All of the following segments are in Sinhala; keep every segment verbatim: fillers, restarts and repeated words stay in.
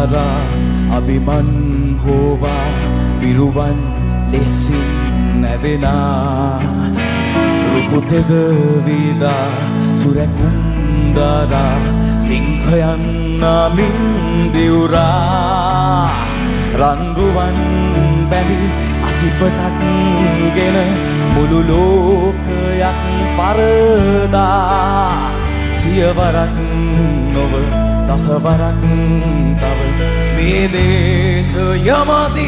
කුන්දරා අභිමන් හෝවා විරුවන් ලෙසින් නැවෙනා රුපුතෙද විදා සුරකුන්දරා සිංහයන් නමින් දිවුරා රන්රුවන් බැඳි අසිපතක් ගෙන මුළු ලෝකයක් පරදා සියවරක් නොව දසවරක් තව මේ දේශයම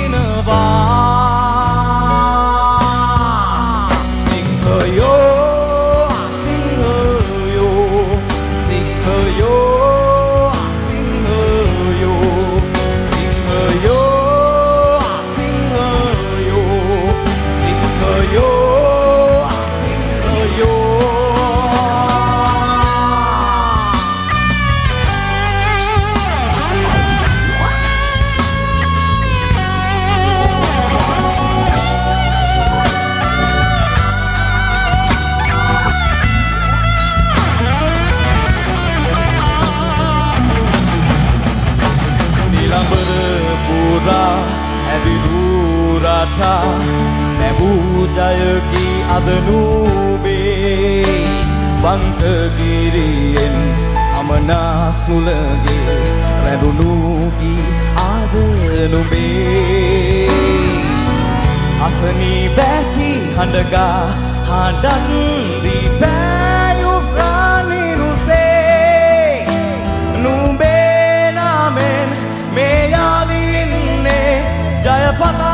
දිනවා සිංහයෝ සිංහයෝ සිංහයෝ සිංහයෝ සිංහයෝ සිංහයෝ සිංහයෝ ඇදිලූරටා නැබූ ජයකි අදනූබේ වංකගිරියෙන් අමනා සුළගේ රැඳුණූකි ආදනුබේ අසනී බැසි හඬගා හඬන් දී පෑයුග්‍රානිරුසේ නුඹේ නාමෙන් මේ යාදින්නේ ජයපතා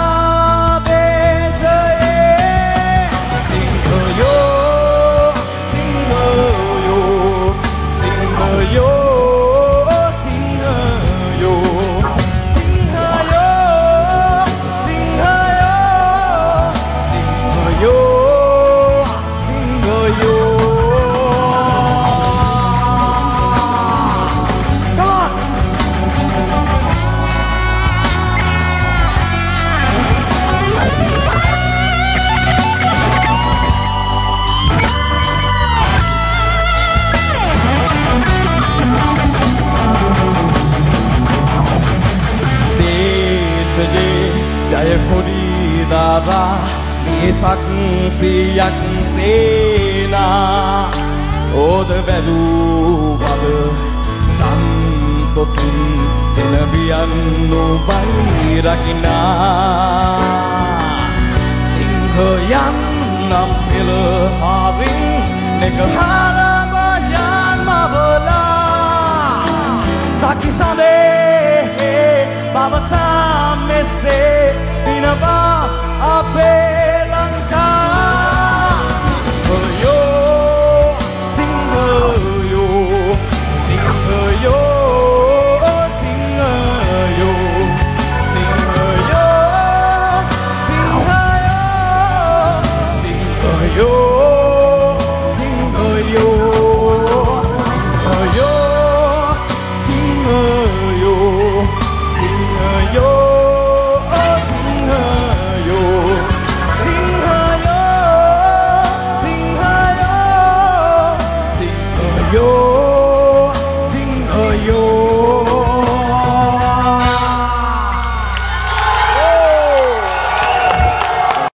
දේශයේ සිංහයෝ සිංහයෝ සිංහයෝ සිංහයෝ සිංහයෝ සිංහයෝ සිංහයෝ සිංහයෝ ජය කොඩිදාරා මේසක් සියක් සේනා ඕද වැදූ බව සන්තොසින් සෙනවියන් නුබයි රකිනා සිංහයන් නම් පෙළ හාරින් නෙකහරමයන් මවලා සකි සඳේ බවසා මෙසේ දිනවා අපේ ලංකා සිංහයෝ සිංහයෝ සිංහයෝ සිංහයෝ සිංහයෝ සිංහයෝ සිංහයෝ